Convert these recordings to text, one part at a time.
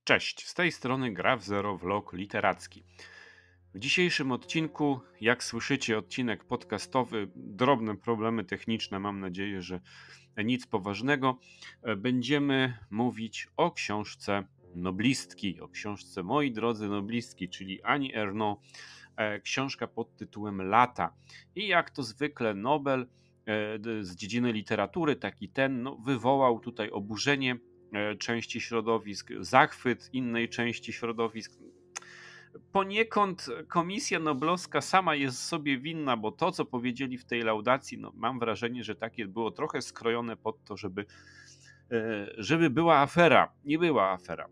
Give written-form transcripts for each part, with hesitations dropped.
Cześć, z tej strony Graf Zero Vlog literacki. W dzisiejszym odcinku, jak słyszycie, odcinek podcastowy, drobne problemy techniczne, mam nadzieję, że nic poważnego. Będziemy mówić o książce noblistki, o książce Moi drodzy noblistki, czyli Annie Ernaux, książka pod tytułem Lata. I jak to zwykle Nobel z dziedziny literatury, taki ten, wywołał tutaj oburzenie części środowisk, zachwyt innej części środowisk. Poniekąd Komisja Noblowska sama jest sobie winna, bo to, co powiedzieli w tej laudacji, mam wrażenie, że takie było trochę skrojone pod to, żeby była afera. Nie była afera.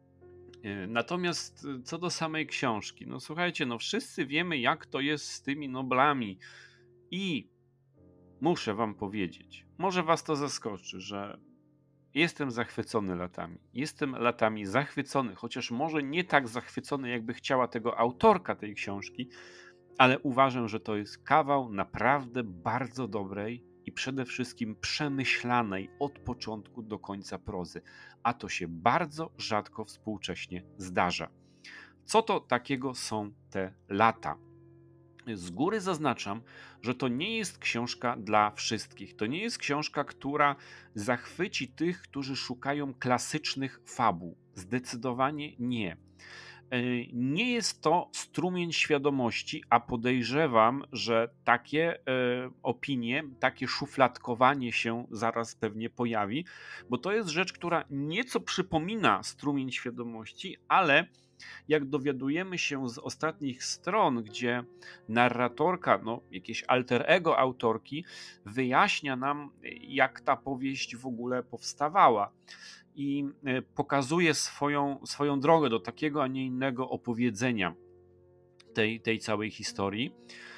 Natomiast co do samej książki, słuchajcie, wszyscy wiemy, jak to jest z tymi Noblami i muszę wam powiedzieć, może was to zaskoczy, że jestem zachwycony latami. Jestem latami zachwycony, chociaż może nie tak zachwycony, jakby chciała tego autorka tej książki, ale uważam, że to jest kawał naprawdę bardzo dobrej i przede wszystkim przemyślanej od początku do końca prozy. A to się bardzo rzadko współcześnie zdarza. Co to takiego są te lata? Z góry zaznaczam, że to nie jest książka dla wszystkich. To nie jest książka, która zachwyci tych, którzy szukają klasycznych fabuł. Zdecydowanie nie. Nie jest to strumień świadomości, a podejrzewam, że takie opinie, takie szufladkowanie się zaraz pewnie pojawi, bo to jest rzecz, która nieco przypomina strumień świadomości, ale jak dowiadujemy się z ostatnich stron, gdzie narratorka, jakieś alter ego autorki, wyjaśnia nam, jak ta powieść w ogóle powstawała i pokazuje swoją drogę do takiego, a nie innego opowiedzenia tej całej historii,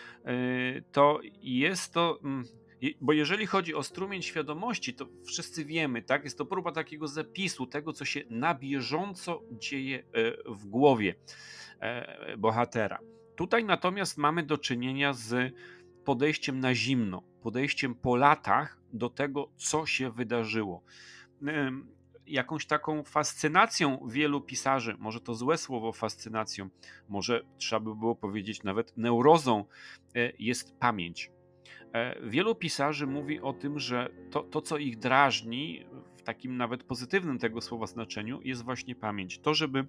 to jest to. Bo jeżeli chodzi o strumień świadomości, to wszyscy wiemy, tak? Jest to próba takiego zapisu tego, co się na bieżąco dzieje w głowie bohatera. Tutaj natomiast mamy do czynienia z podejściem na zimno, podejściem po latach do tego, co się wydarzyło. Jakąś taką fascynacją wielu pisarzy, może to złe słowo fascynacją, może trzeba by było powiedzieć nawet neurozą, jest pamięć. Wielu pisarzy mówi o tym, że to, co ich drażni, w takim nawet pozytywnym tego słowa znaczeniu, jest właśnie pamięć. To, żeby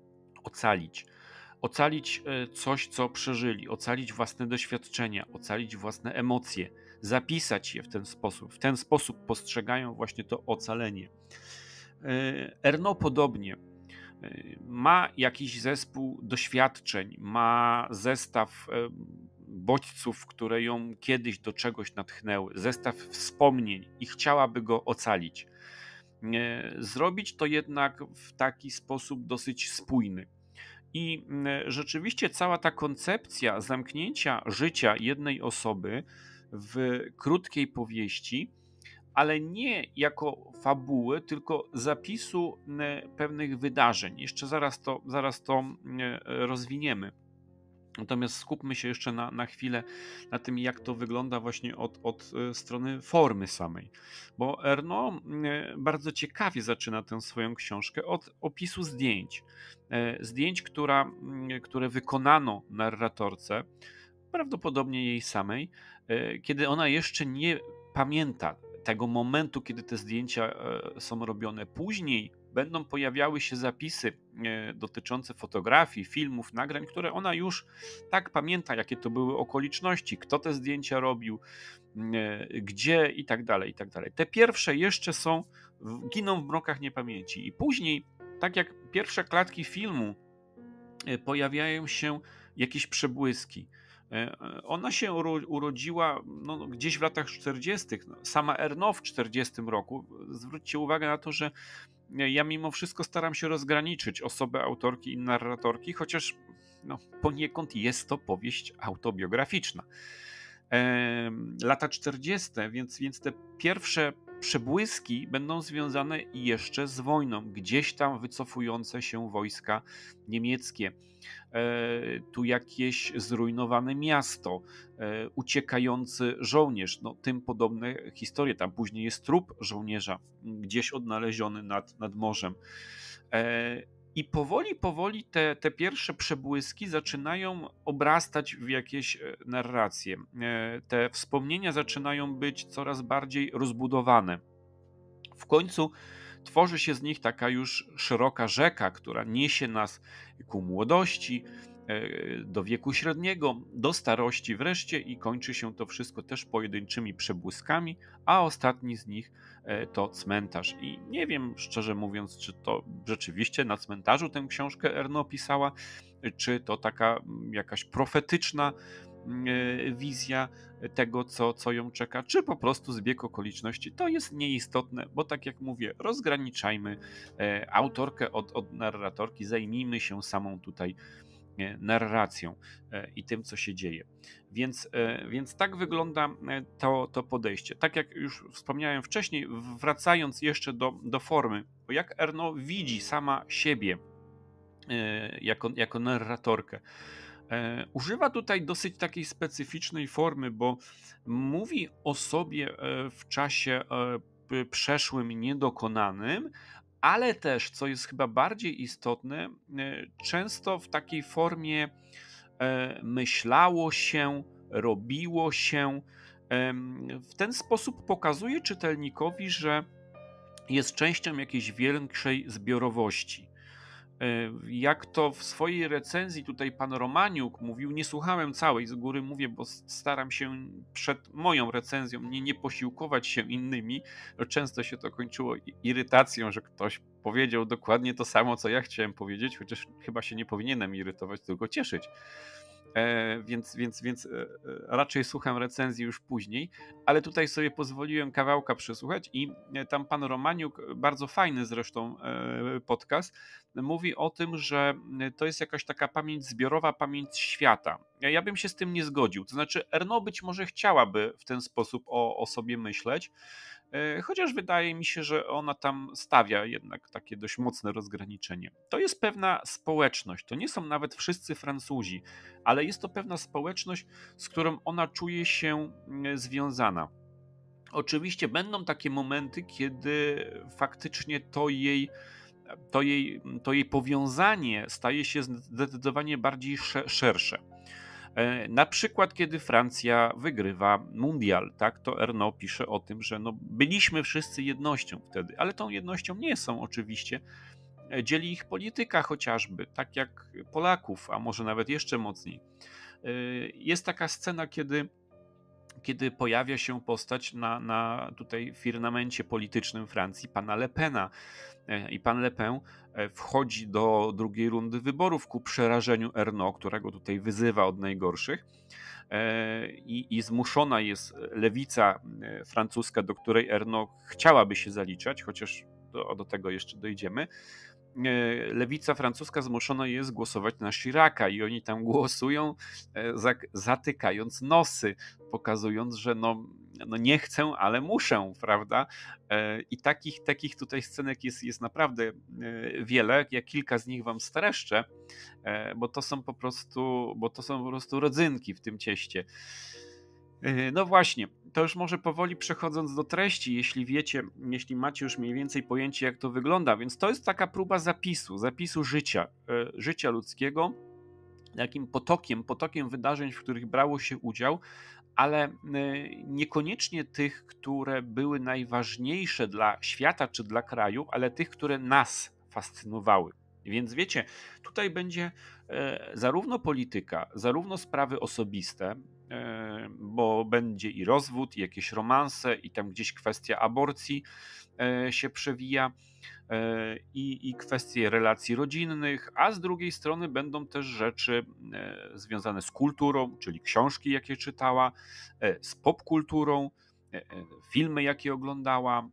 ocalić coś, co przeżyli, ocalić własne doświadczenia, ocalić własne emocje, zapisać je w ten sposób. W ten sposób postrzegają właśnie to ocalenie. Ernaux podobnie. Ma jakiś zespół doświadczeń, ma zestaw bodźców, które ją kiedyś do czegoś natchnęły, zestaw wspomnień i chciałaby go ocalić. Zrobić to jednak w taki sposób dosyć spójny. I rzeczywiście cała ta koncepcja zamknięcia życia jednej osoby w krótkiej powieści, ale nie jako fabuły, tylko zapisu pewnych wydarzeń. Jeszcze zaraz to rozwiniemy. Natomiast skupmy się jeszcze na chwilę na tym, jak to wygląda właśnie od strony formy samej. Bo Ernaux bardzo ciekawie zaczyna tę swoją książkę od opisu zdjęć. Zdjęć, które wykonano narratorce, prawdopodobnie jej samej, kiedy ona jeszcze nie pamięta tego momentu, kiedy te zdjęcia są robione. Później będą pojawiały się zapisy dotyczące fotografii, filmów, nagrań, które ona już tak pamięta, jakie to były okoliczności, kto te zdjęcia robił, gdzie i tak dalej, i tak dalej. Te pierwsze jeszcze giną w mrokach niepamięci i później, tak jak pierwsze klatki filmu, pojawiają się jakieś przebłyski. Ona się urodziła gdzieś w latach 40. Sama Ernaux w 40 roku. Zwróćcie uwagę na to, że ja mimo wszystko staram się rozgraniczyć osobę autorki i narratorki, chociaż poniekąd jest to powieść autobiograficzna. Lata 40., więc te pierwsze przebłyski będą związane jeszcze z wojną. Gdzieś tam wycofujące się wojska niemieckie. Tu jakieś zrujnowane miasto, uciekający żołnierz, tym podobne historie. Tam później jest trup żołnierza, gdzieś odnaleziony nad morzem. I powoli te pierwsze przebłyski zaczynają obrastać w jakieś narracje. Te wspomnienia zaczynają być coraz bardziej rozbudowane. W końcu tworzy się z nich taka już szeroka rzeka, która niesie nas ku młodości, do wieku średniego, do starości wreszcie i kończy się to wszystko też pojedynczymi przebłyskami, a ostatni z nich to cmentarz. I nie wiem, szczerze mówiąc, czy to rzeczywiście na cmentarzu tę książkę Ernaux pisała, czy to taka jakaś profetyczna wizja tego, co ją czeka, czy po prostu zbieg okoliczności. To jest nieistotne, bo tak jak mówię, rozgraniczajmy autorkę od narratorki, zajmijmy się samą tutaj narracją i tym, co się dzieje. Więc tak wygląda to podejście. Tak jak już wspomniałem wcześniej, wracając jeszcze do formy, bo jak Ernaux widzi sama siebie jako narratorkę, używa tutaj dosyć takiej specyficznej formy, bo mówi o sobie w czasie przeszłym, niedokonanym, ale też, co jest chyba bardziej istotne, często w takiej formie myślało się, robiło się. W ten sposób pokazuje czytelnikowi, że jest częścią jakiejś większej zbiorowości. Jak to w swojej recenzji tutaj pan Romaniuk mówił, nie słuchałem całej, z góry mówię, bo staram się przed moją recenzją nie posiłkować się innymi. Często się to kończyło irytacją, że ktoś powiedział dokładnie to samo, co ja chciałem powiedzieć, chociaż chyba się nie powinienem irytować, tylko cieszyć. Więc raczej słucham recenzji już później, ale tutaj sobie pozwoliłem kawałka przesłuchać i tam pan Romaniuk, bardzo fajny zresztą podcast, mówi o tym, że to jest jakaś taka pamięć zbiorowa, pamięć świata. Ja bym się z tym nie zgodził, to znaczy Ernaux być może chciałaby w ten sposób o sobie myśleć, chociaż wydaje mi się, że ona tam stawia jednak takie dość mocne rozgraniczenie. To jest pewna społeczność, to nie są nawet wszyscy Francuzi, ale jest to pewna społeczność, z którą ona czuje się związana. Oczywiście będą takie momenty, kiedy faktycznie to jej powiązanie staje się zdecydowanie bardziej szersze. Na przykład, kiedy Francja wygrywa mundial, tak, to Ernaux pisze o tym, że byliśmy wszyscy jednością wtedy, ale tą jednością nie są oczywiście. Dzieli ich polityka chociażby, tak jak Polaków, a może nawet jeszcze mocniej. Jest taka scena, kiedy pojawia się postać na tutaj firmamencie politycznym Francji, pana Le Pena. I pan Le Pen wchodzi do drugiej rundy wyborów ku przerażeniu Ernaux, którego tutaj wyzywa od najgorszych. I zmuszona jest lewica francuska, do której Ernaux chciałaby się zaliczać, chociaż do tego jeszcze dojdziemy. Lewica francuska zmuszona jest głosować na Chiraca i oni tam głosują, zatykając nosy, pokazując, że nie chcę, ale muszę, prawda? I takich tutaj scenek jest naprawdę wiele. Ja kilka z nich wam streszczę, bo to są po prostu rodzynki w tym cieście. No właśnie, to już może powoli przechodząc do treści, jeśli macie już mniej więcej pojęcie, jak to wygląda, więc to jest taka próba zapisu życia ludzkiego, takim potokiem wydarzeń, w których brało się udział, ale niekoniecznie tych, które były najważniejsze dla świata czy dla kraju, ale tych, które nas fascynowały. Więc wiecie, tutaj będzie zarówno polityka, zarówno sprawy osobiste, bo będzie i rozwód, i jakieś romanse, i tam gdzieś kwestia aborcji się przewija, i kwestie relacji rodzinnych, a z drugiej strony będą też rzeczy związane z kulturą, czyli książki, jakie czytała, z popkulturą, filmy, jakie oglądała,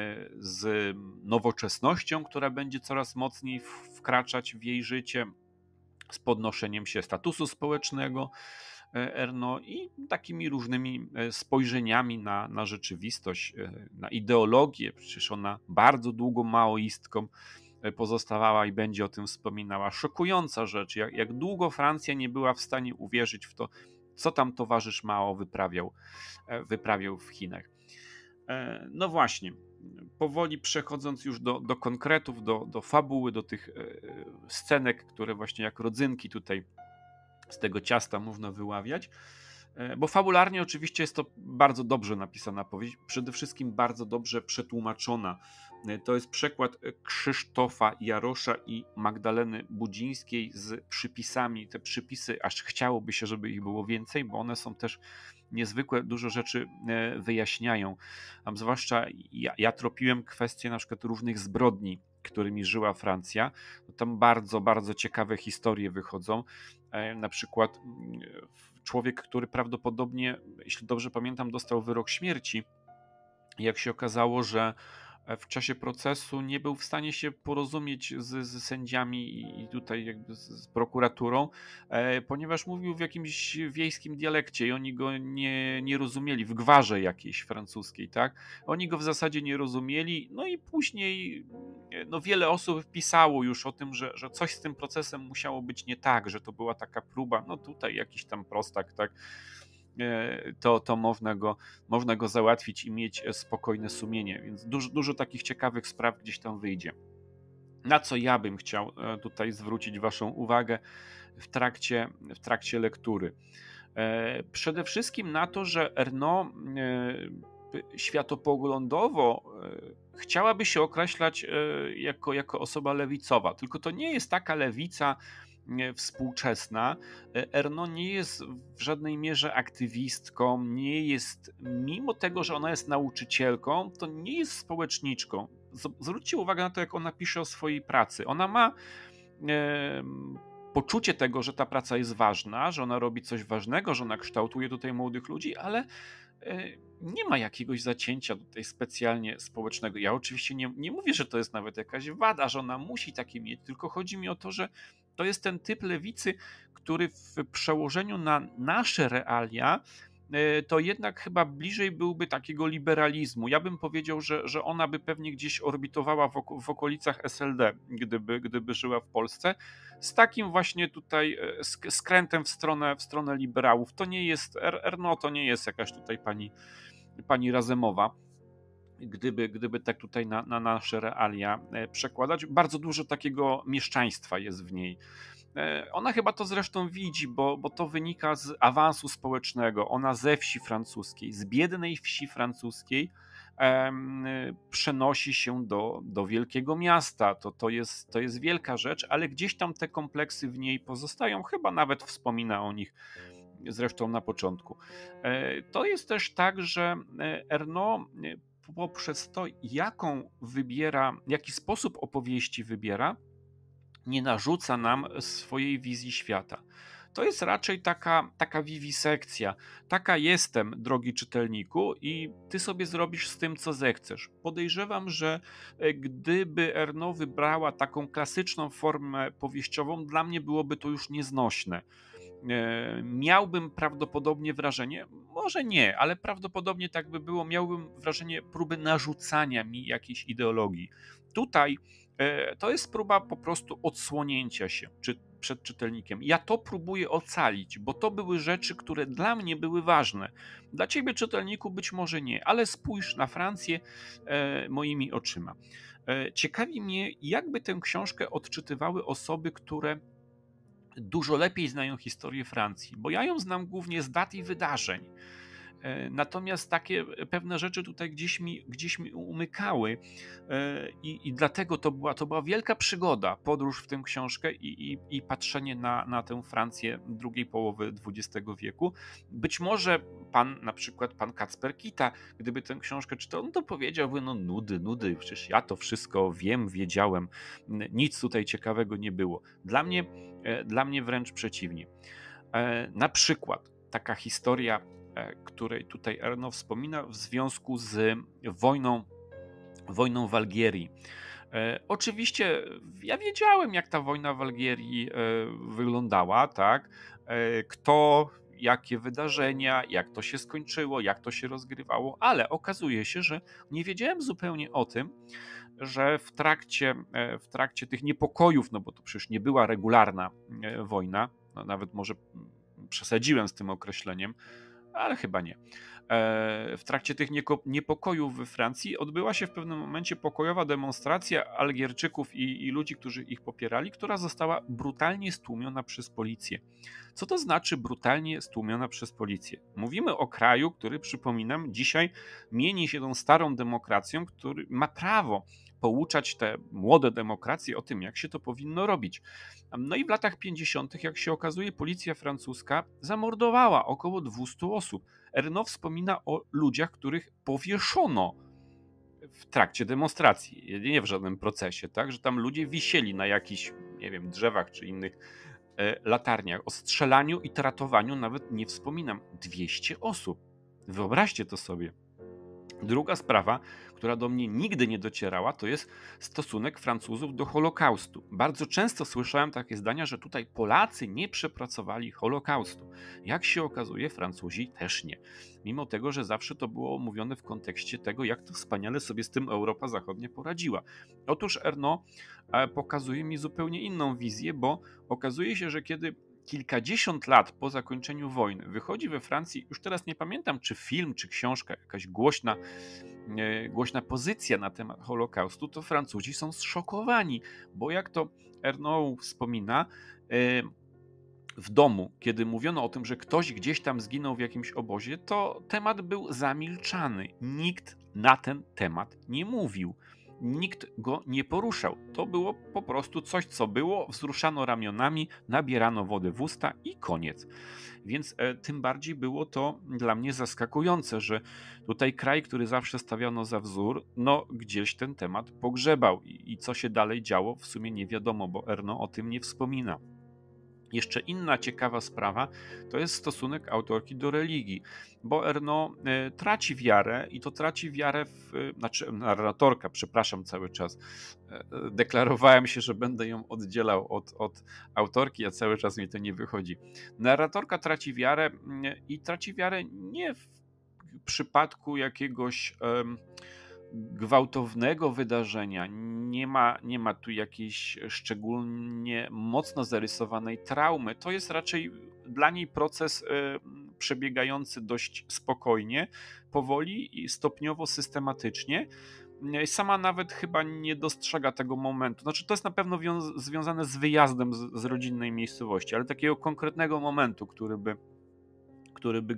z nowoczesnością, która będzie coraz mocniej wkraczać w jej życie, z podnoszeniem się statusu społecznego Ernaux i takimi różnymi spojrzeniami na rzeczywistość, na ideologię. Przecież ona bardzo długo maoistką pozostawała i będzie o tym wspominała. Szokująca rzecz, jak długo Francja nie była w stanie uwierzyć w to, co tam towarzysz Mao wyprawiał w Chinach. No właśnie, powoli przechodząc już do konkretów, do fabuły, do tych scenek, które właśnie jak rodzynki tutaj z tego ciasta można wyławiać. Bo fabularnie oczywiście jest to bardzo dobrze napisana powieść, przede wszystkim bardzo dobrze przetłumaczona. To jest przekład Krzysztofa Jarosza i Magdaleny Budzińskiej z przypisami. Te przypisy, aż chciałoby się, żeby ich było więcej, bo one są też niezwykłe, dużo rzeczy wyjaśniają. A zwłaszcza ja tropiłem kwestie na przykład różnych zbrodni, którymi żyła Francja. Tam bardzo, bardzo ciekawe historie wychodzą. Na przykład człowiek, który prawdopodobnie, jeśli dobrze pamiętam, dostał wyrok śmierci. Jak się okazało, że w czasie procesu nie był w stanie się porozumieć z sędziami i tutaj jakby z prokuraturą, ponieważ mówił w jakimś wiejskim dialekcie i oni go nie rozumieli, w gwarze jakiejś francuskiej, tak? Oni go w zasadzie nie rozumieli, no i później no wiele osób pisało już o tym, że coś z tym procesem musiało być nie tak, że to była taka próba, no tutaj jakiś tam prostak, tak? To można go załatwić i mieć spokojne sumienie, więc dużo takich ciekawych spraw gdzieś tam wyjdzie. Na co ja bym chciał tutaj zwrócić waszą uwagę w trakcie lektury? Przede wszystkim na to, że Ernaux światopoglądowo chciałaby się określać jako osoba lewicowa, tylko to nie jest taka lewica współczesna. Ernaux nie jest w żadnej mierze aktywistką, nie jest, mimo tego, że ona jest nauczycielką, to nie jest społeczniczką. Zwróćcie uwagę na to, jak ona pisze o swojej pracy. Ona ma poczucie tego, że ta praca jest ważna, że ona robi coś ważnego, że ona kształtuje tutaj młodych ludzi, ale nie ma jakiegoś zacięcia tutaj specjalnie społecznego. Ja oczywiście nie mówię, że to jest nawet jakaś wada, że ona musi takie mieć, tylko chodzi mi o to, że to jest ten typ lewicy, który w przełożeniu na nasze realia to jednak chyba bliżej byłby takiego liberalizmu. Ja bym powiedział, że ona by pewnie gdzieś orbitowała w okolicach SLD, gdyby żyła w Polsce, z takim właśnie tutaj skrętem w stronę liberałów. To nie jest, Ernaux to nie jest jakaś tutaj pani Razemowa, gdyby tak tutaj na nasze realia przekładać. Bardzo dużo takiego mieszczaństwa jest w niej. Ona chyba to zresztą widzi, bo to wynika z awansu społecznego. Ona ze wsi francuskiej, z biednej wsi francuskiej przenosi się do wielkiego miasta. To jest wielka rzecz, ale gdzieś tam te kompleksy w niej pozostają. Chyba nawet wspomina o nich zresztą na początku. To jest też tak, że Ernaux poprzez to, jaki sposób opowieści wybiera, nie narzuca nam swojej wizji świata. To jest raczej taka wiwisekcja. Taka jestem, drogi czytelniku, i ty sobie zrobisz z tym, co zechcesz. Podejrzewam, że gdyby Ernaux wybrała taką klasyczną formę powieściową, dla mnie byłoby to już nieznośne. Miałbym prawdopodobnie wrażenie, może nie, ale prawdopodobnie tak by było, miałbym wrażenie próby narzucania mi jakiejś ideologii. Tutaj to jest próba po prostu odsłonięcia się przed czytelnikiem. Ja to próbuję ocalić, bo to były rzeczy, które dla mnie były ważne. Dla ciebie, czytelniku, być może nie, ale spójrz na Francję moimi oczyma. Ciekawi mnie, jakby tę książkę odczytywały osoby, które dużo lepiej znają historię Francji, bo ja ją znam głównie z dat i wydarzeń. Natomiast takie pewne rzeczy tutaj gdzieś mi umykały i dlatego to była wielka przygoda, podróż w tę książkę i patrzenie na tę Francję drugiej połowy XX wieku. Być może na przykład pan Kacper Kita, gdyby tę książkę czytał, no to powiedziałby, no nudy, przecież ja to wszystko wiedziałem, nic tutaj ciekawego nie było. Dla mnie wręcz przeciwnie. Na przykład taka historia, której tutaj Ernaux wspomina w związku z wojną w Algierii. Oczywiście ja wiedziałem, jak ta wojna w Algierii wyglądała, tak? Jakie wydarzenia, jak to się skończyło, jak to się rozgrywało, ale okazuje się, że nie wiedziałem zupełnie o tym, że w trakcie tych niepokojów, no bo to przecież nie była regularna wojna, no nawet może przesadziłem z tym określeniem, ale chyba nie. W trakcie tych niepokojów we Francji odbyła się w pewnym momencie pokojowa demonstracja Algierczyków i ludzi, którzy ich popierali, która została brutalnie stłumiona przez policję. Co to znaczy brutalnie stłumiona przez policję? Mówimy o kraju, który, przypominam, dzisiaj mieni się tą starą demokracją, który ma prawo pouczać te młode demokracje o tym, jak się to powinno robić. No i w latach 50., jak się okazuje, policja francuska zamordowała około 200 osób. Ernaud wspomina o ludziach, których powieszono w trakcie demonstracji, nie w żadnym procesie, tak, że tam ludzie wisieli na jakichś, nie wiem, drzewach czy innych latarniach. O strzelaniu i tratowaniu nawet nie wspominam. 200 osób. Wyobraźcie to sobie. Druga sprawa, która do mnie nigdy nie docierała, to jest stosunek Francuzów do Holokaustu. Bardzo często słyszałem takie zdania, że tutaj Polacy nie przepracowali Holokaustu. Jak się okazuje, Francuzi też nie. Mimo tego, że zawsze to było mówione w kontekście tego, jak to wspaniale sobie z tym Europa Zachodnia poradziła. Otóż Ernaud pokazuje mi zupełnie inną wizję, bo okazuje się, że kiedy kilkadziesiąt lat po zakończeniu wojny wychodzi we Francji, już teraz nie pamiętam, czy film, czy książka, jakaś głośna pozycja na temat Holokaustu, to Francuzi są zszokowani, bo jak to Ernaud wspomina, w domu, kiedy mówiono o tym, że ktoś gdzieś tam zginął w jakimś obozie, to temat był zamilczany. Nikt na ten temat nie mówił. Nikt go nie poruszał. To było po prostu coś, co było, wzruszano ramionami, nabierano wody w usta i koniec. Więc tym bardziej było to dla mnie zaskakujące, że tutaj kraj, który zawsze stawiano za wzór, no gdzieś ten temat pogrzebał i co się dalej działo, w sumie nie wiadomo, bo Ernaud o tym nie wspomina. Jeszcze inna ciekawa sprawa to jest stosunek autorki do religii, bo Ernaud traci wiarę i to traci wiarę narratorka, przepraszam cały czas, deklarowałem się, że będę ją oddzielał od autorki, a cały czas mi to nie wychodzi. Narratorka traci wiarę i traci wiarę nie w przypadku jakiegoś gwałtownego wydarzenia, nie ma tu jakiejś szczególnie mocno zarysowanej traumy. To jest raczej dla niej proces przebiegający dość spokojnie, powoli i stopniowo, systematycznie. Sama nawet chyba nie dostrzega tego momentu. Znaczy, to jest na pewno związane z wyjazdem z rodzinnej miejscowości, ale takiego konkretnego momentu, który by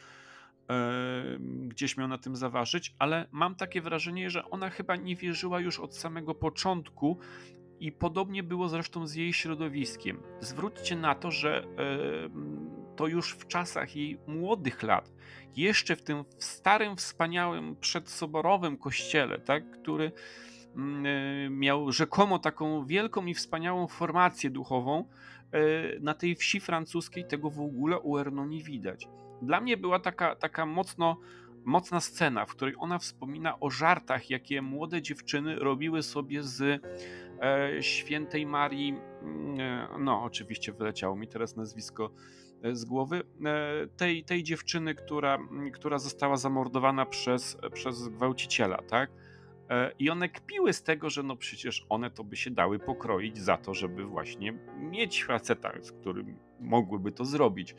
gdzieś miał na tym zaważyć, ale mam takie wrażenie, że ona chyba nie wierzyła już od samego początku i podobnie było zresztą z jej środowiskiem. Zwróćcie na to, że to już w czasach jej młodych lat, jeszcze w tym starym, wspaniałym, przedsoborowym kościele, tak, który miał rzekomo taką wielką i wspaniałą formację duchową, na tej wsi francuskiej tego w ogóle u Ernaud nie widać. Dla mnie była taka mocna scena, w której ona wspomina o żartach, jakie młode dziewczyny robiły sobie z świętej Marii, no oczywiście wyleciało mi teraz nazwisko z głowy, tej dziewczyny, która została zamordowana przez gwałciciela, tak? I one kpiły z tego, że no przecież one to by się dały pokroić za to, żeby właśnie mieć faceta, z którym mogłyby to zrobić.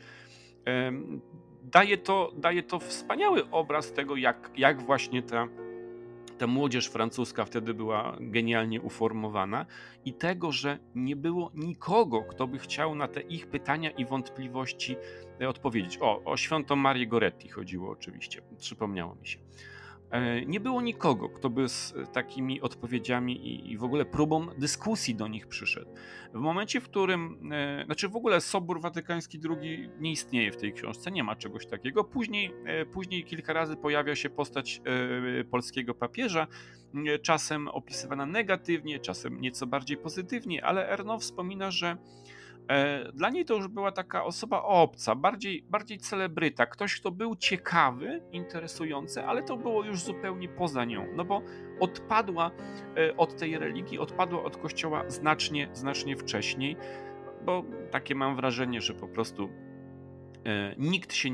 Daje to wspaniały obraz tego, jak właśnie ta młodzież francuska wtedy była genialnie uformowana i tego, że nie było nikogo, kto by chciał na te ich pytania i wątpliwości odpowiedzieć. O świętą Marię Goretti chodziło oczywiście, przypomniało mi się. Nie było nikogo, kto by z takimi odpowiedziami i w ogóle próbą dyskusji do nich przyszedł. W momencie, w którym, w ogóle Sobór Watykański II nie istnieje w tej książce, nie ma czegoś takiego. Później kilka razy pojawia się postać polskiego papieża, czasem opisywana negatywnie, czasem nieco bardziej pozytywnie, ale Ernaud wspomina, że dla niej to już była taka osoba obca, bardziej celebryta, ktoś, kto był ciekawy, interesujący, ale to było już zupełnie poza nią, no bo odpadła od tej religii, odpadła od kościoła znacznie wcześniej, bo takie mam wrażenie, że po prostu nikt się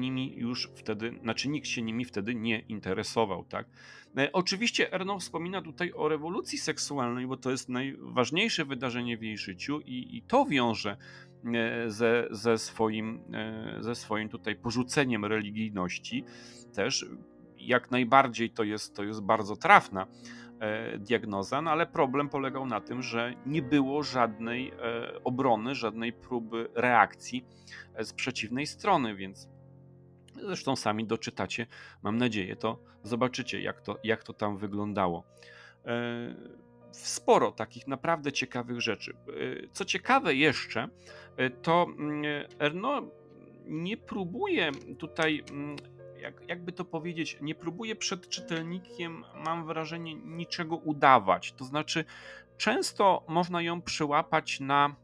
nimi wtedy nie interesował, tak? Oczywiście Ernaud wspomina tutaj o rewolucji seksualnej, bo to jest najważniejsze wydarzenie w jej życiu i to wiąże ze swoim tutaj porzuceniem religijności też. Jak najbardziej to jest bardzo trafna diagnoza, no ale problem polegał na tym, że nie było żadnej obrony, żadnej próby reakcji z przeciwnej strony, więc zresztą sami doczytacie, mam nadzieję, to zobaczycie, jak to tam wyglądało. Sporo takich naprawdę ciekawych rzeczy. Co ciekawe jeszcze, to Erno nie próbuje tutaj, jakby to powiedzieć, nie próbuje przed czytelnikiem, mam wrażenie, niczego udawać. To znaczy, często można ją przyłapać na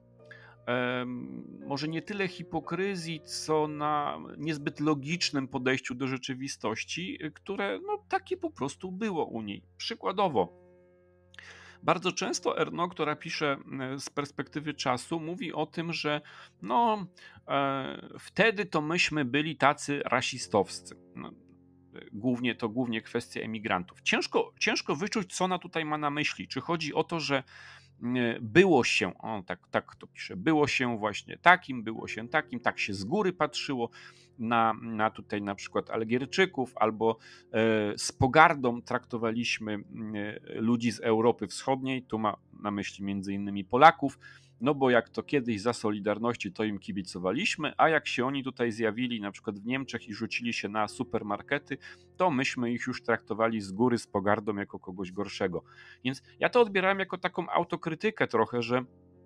może nie tyle hipokryzji, co na niezbyt logicznym podejściu do rzeczywistości, które no, takie po prostu było u niej. Przykładowo, bardzo często Erno, która pisze z perspektywy czasu, mówi o tym, że no, wtedy to myśmy byli tacy rasistowscy. No, głównie kwestia emigrantów. Ciężko wyczuć, co ona tutaj ma na myśli. Czy chodzi o to, że było się, tak to pisze, było się właśnie takim, było się takim, tak się z góry patrzyło na tutaj na przykład Algierczyków, albo z pogardą traktowaliśmy ludzi z Europy Wschodniej, tu ma na myśli między innymi Polaków, no bo jak to kiedyś za Solidarności, to im kibicowaliśmy, a jak się oni tutaj zjawili na przykład w Niemczech i rzucili się na supermarkety, to myśmy ich już traktowali z góry z pogardą jako kogoś gorszego. Więc ja to odbierałem jako taką autokrytykę trochę, że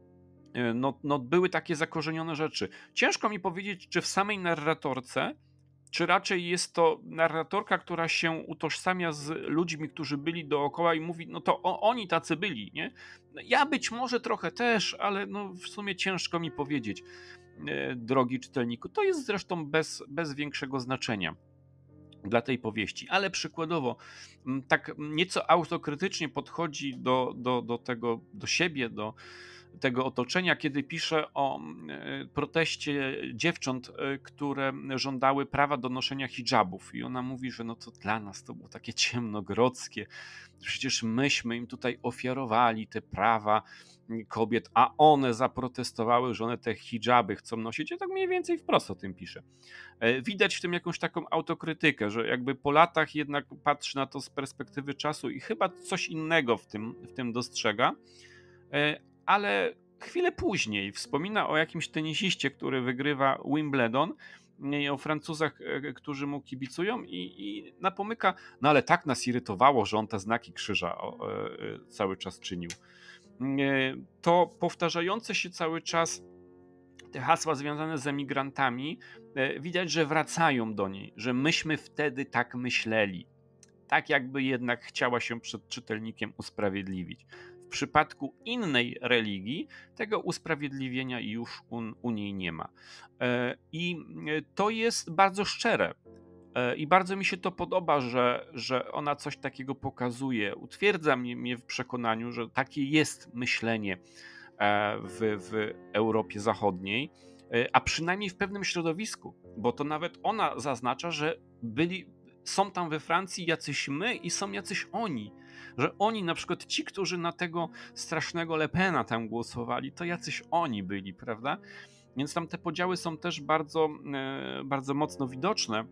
no były takie zakorzenione rzeczy. Ciężko mi powiedzieć, czy w samej narratorce, czy raczej jest to narratorka, która się utożsamia z ludźmi, którzy byli dookoła i mówi, no to oni tacy byli, nie? Ja być może trochę też, ale no w sumie ciężko mi powiedzieć, drogi czytelniku. To jest zresztą bez większego znaczenia dla tej powieści, ale przykładowo tak nieco autokrytycznie podchodzi do siebie, do tego otoczenia, kiedy pisze o proteście dziewcząt, które żądały prawa do noszenia hidżabów. I ona mówi, że no to dla nas to było takie ciemnogrodzkie. Przecież myśmy im tutaj ofiarowali te prawa kobiet, a one zaprotestowały, że one te hidżaby chcą nosić. Ja tak mniej więcej wprost o tym piszę. Widać w tym jakąś taką autokrytykę, że jakby po latach jednak patrzy na to z perspektywy czasu i chyba coś innego w tym dostrzega, ale chwilę później wspomina o jakimś tenisiście, który wygrywa Wimbledon, o Francuzach, którzy mu kibicują i napomyka, no ale tak nas irytowało, że on te znaki krzyża cały czas czynił. To powtarzające się cały czas te hasła związane z emigrantami, widać, że wracają do niej, że myśmy wtedy tak myśleli. Tak jakby jednak chciała się przed czytelnikiem usprawiedliwić. W przypadku innej religii tego usprawiedliwienia już u niej nie ma. I to jest bardzo szczere. I bardzo mi się to podoba, że ona coś takiego pokazuje. Utwierdza mnie w przekonaniu, że takie jest myślenie w Europie Zachodniej, a przynajmniej w pewnym środowisku, bo to nawet ona zaznacza, że są tam we Francji jacyś my i są jacyś oni. Że oni, na przykład ci, którzy na tego strasznego Le Pena tam głosowali, to jacyś oni byli, prawda? Więc tam te podziały są też bardzo, bardzo mocno widoczne.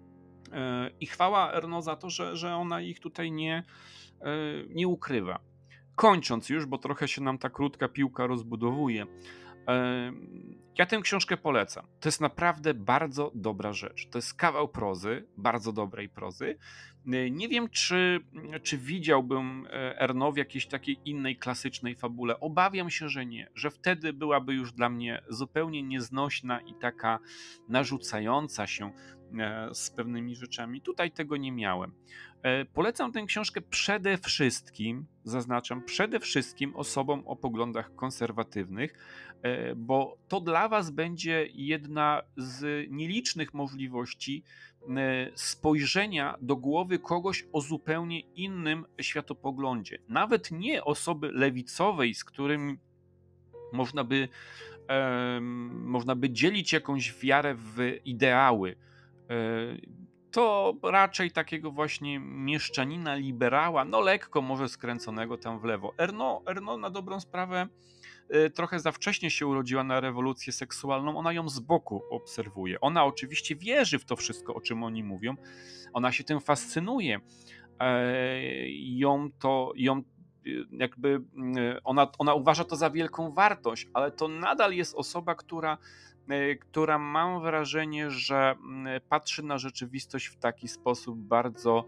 I chwała Erno za to, że ona ich tutaj nie ukrywa. Kończąc już, bo trochę się nam ta krótka piłka rozbudowuje. Ja tę książkę polecam. To jest naprawdę bardzo dobra rzecz. To jest kawał prozy, bardzo dobrej prozy. Nie wiem, czy widziałbym Erno w jakiejś takiej innej klasycznej fabule. Obawiam się, że nie. Że wtedy byłaby już dla mnie zupełnie nieznośna i taka narzucająca się z pewnymi rzeczami. Tutaj tego nie miałem. Polecam tę książkę przede wszystkim, zaznaczam, przede wszystkim osobom o poglądach konserwatywnych, bo to dla was będzie jedna z nielicznych możliwości spojrzenia do głowy kogoś o zupełnie innym światopoglądzie. Nawet nie osoby lewicowej, z którym można by dzielić jakąś wiarę w ideały. To raczej takiego właśnie mieszczanina, liberała, no lekko może skręconego tam w lewo. Erno na dobrą sprawę trochę za wcześnie się urodziła na rewolucję seksualną, ona ją z boku obserwuje. Ona oczywiście wierzy w to wszystko, o czym oni mówią, ona się tym fascynuje. Ona uważa to za wielką wartość, ale to nadal jest osoba, która mam wrażenie, że patrzy na rzeczywistość w taki sposób bardzo,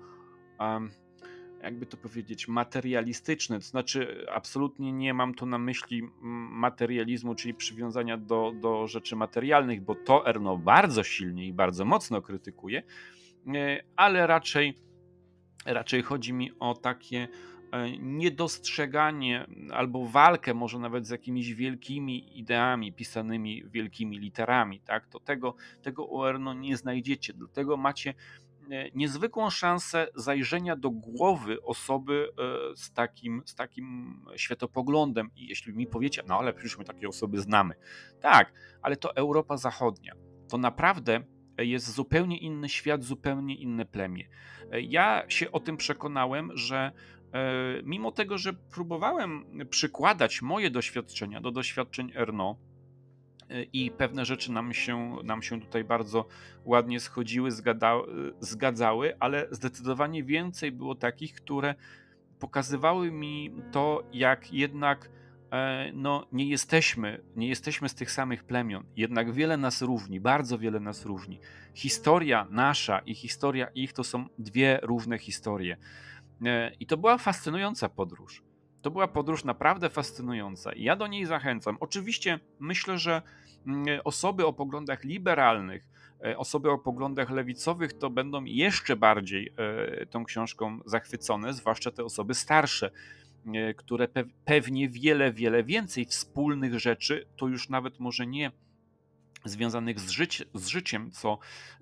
jakby to powiedzieć, materialistyczny. To znaczy, absolutnie nie mam tu na myśli materializmu, czyli przywiązania do rzeczy materialnych, bo to Erno bardzo silnie i bardzo mocno krytykuje, ale raczej chodzi mi o takie niedostrzeganie albo walkę może nawet z jakimiś wielkimi ideami pisanymi wielkimi literami. Tak? To tego u Erno nie znajdziecie, dlatego macie niezwykłą szansę zajrzenia do głowy osoby z takim światopoglądem. I jeśli mi powiecie, no ale przecież my takie osoby znamy. Tak, ale to Europa Zachodnia. To naprawdę jest zupełnie inny świat, zupełnie inne plemię. Ja się o tym przekonałem, że mimo tego, że próbowałem przykładać moje doświadczenia do doświadczeń Erno i pewne rzeczy nam się tutaj bardzo ładnie schodziły, zgadzały, ale zdecydowanie więcej było takich, które pokazywały mi to, jak jednak no, nie jesteśmy z tych samych plemion, jednak wiele nas różni, bardzo wiele nas różni. Historia nasza i historia ich to są dwie równe historie. I to była fascynująca podróż. To była podróż naprawdę fascynująca i ja do niej zachęcam. Oczywiście myślę, że osoby o poglądach liberalnych, osoby o poglądach lewicowych to będą jeszcze bardziej tą książką zachwycone, zwłaszcza te osoby starsze, które pewnie wiele więcej wspólnych rzeczy, to już nawet może nie związanych z życiem, co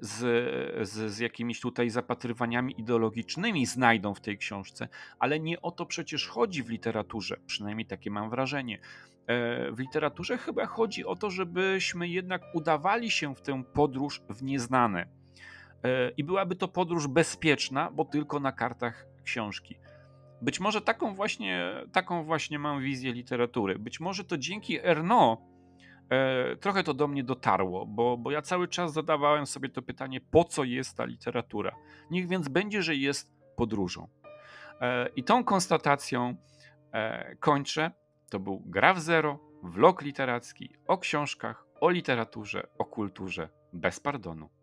z jakimiś tutaj zapatrywaniami ideologicznymi znajdą w tej książce, ale nie o to przecież chodzi w literaturze, przynajmniej takie mam wrażenie. W literaturze chyba chodzi o to, żebyśmy jednak udawali się w tę podróż w nieznane. I byłaby to podróż bezpieczna, bo tylko na kartach książki. Być może taką właśnie mam wizję literatury. Być może to dzięki Erno trochę to do mnie dotarło, bo ja cały czas zadawałem sobie to pytanie, po co jest ta literatura? Niech więc będzie, że jest podróżą. I tą konstatacją kończę. To był Gra w Zero, vlog literacki o książkach, o literaturze, o kulturze, bez pardonu.